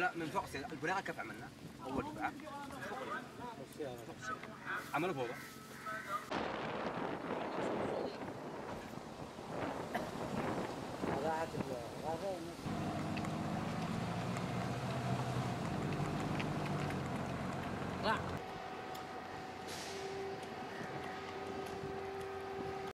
من فوق البناء كيف عملنا؟ اول دفعه من فوق السياره عملوا فوضى